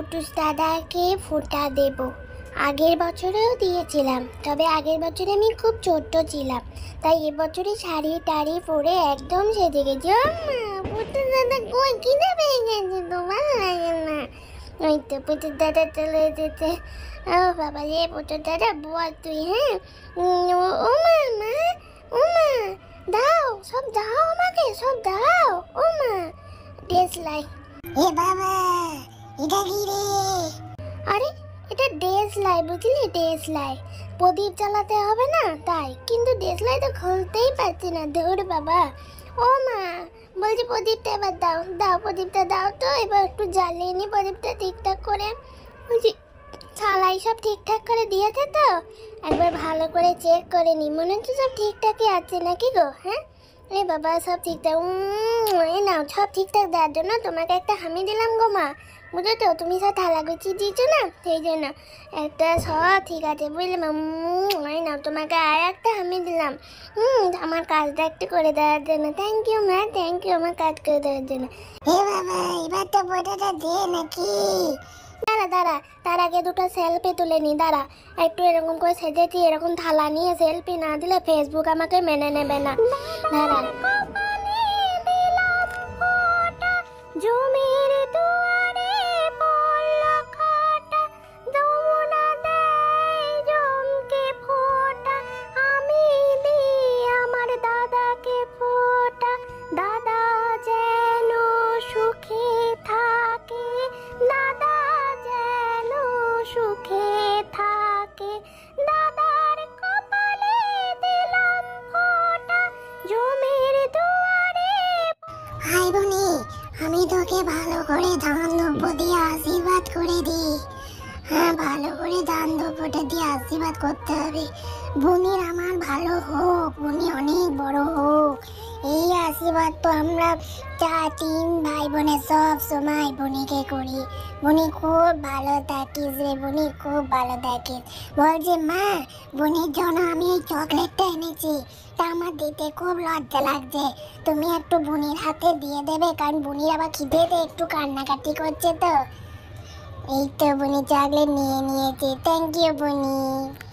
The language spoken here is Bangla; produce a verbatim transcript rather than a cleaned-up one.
পুটুস দাদাকে ফোঁটা দেব। আগের বছরেও দিয়েছিলাম, তবে আগের বছরে আমি খুব ছোট্ট ছিলাম, তাই এবছরে শাড়ি টাড়ি পরে একদম সেজে গেছি। ও মা, পুটুস দাদা কই খিদে পেয়ে গেছে তো, ভালো লাগে না। ওই তো পুটুস দাদা চলে এসেছে। ও বাবা রে, পুটুস দাদা বল তুই। হ্যাঁ, উম, ও ও মা মা ও মা, দাও সব, দাও আমাকে সব দাও। ও মা, দেশলাই। এ বাবা, এটা কি রে? আরে এটা দেশলাই, বুঝলি? দেশলাই প্রদীপ জ্বালাতে হবে না তাই, কিন্তু দেশলাই তো খুলতেই পারছি না। ধুর বাবা। ও মা, বলছি প্রদীপটা এবার দাও, দাও প্রদীপটা দাও তো, এবার একটু জ্বালিয়ে নি প্রদীপটা ঠিকঠাক করে। বলছি থালাই সব ঠিকঠাক করে দিয়েছে তো? একবার ভালো করে চেক করে নি, মনে হচ্ছে সব ঠিকঠাকই আছে নাকি গো? হ্যাঁ, এই বাবা সব ঠিকঠাক। উম, এই নাও, সব ঠিকঠাক দেওয়ার জন্য তোমাকে একটা হামি দিলাম গো মা, বুঝো তো? তুমি সব থালা গুছিয়ে দিয়েছো না, সেই জন্য একটা সব ঠিক আছে, বুঝলে মা? উম, এই নাও, তোমাকে আর একটা হামি দিলাম। হুম, আমার কাজটা একটু করে দেওয়ার জন্য। থ্যাংক ইউ মা, থ্যাংক ইউ আমার কাজ করে দেওয়ার জন্য। এ বাবা, এবার তো ফটোটা দে নাকি? দাঁড়া দাঁড়া, তার আগে দুটো সেলফি তুলে নি। দাঁড়া, একটু এরকম করে সেজেছি, এরকম থালা নিয়ে সেলফি না দিলে ফেসবুক আমাকে মেনে নেবে না। দাঁড়া। জমির দুয়ারে পড়ল খাটা, যমুনা দেয় জমকে ফোঁটা, আমি দিই আমার দাদাকে ফোঁটা, দাদা যেন সুখে থাকে, দাদা যেন সুখে থাকে, দাদার কপালে দিলাম ফোঁটা, জমির দুয়ারে। হাই বনি, আমি তোকে ভালো করে দান দ্রব্য দিয়ে আশীর্বাদ করে দিই। হ্যাঁ, ভালো করে দান দ্রব্যটা দিয়ে আশীর্বাদ করতে হবে। বনির আমার ভালো হোক, বনি অনেক বড় হোক, এই আশীর্বাদ তো আমরা চার তিন ভাই বোনের সব সময় বনিকে করি। বনি খুব ভালো থাকিস রে, বনি খুব ভালো থাকিস। বলছি মা, বনির জন্য আমি এই চকলেটটা এনেছি, তা আমার দিতে খুব লজ্জা লাগছে, তুমি একটু বনির হাতে দিয়ে দেবে, কারণ বনির আবার খিদেতে একটু কান্নাকাটি করছে তো। এই তো বনি চকলেট নিয়ে নিয়েছি, থ্যাংক ইউ বনি।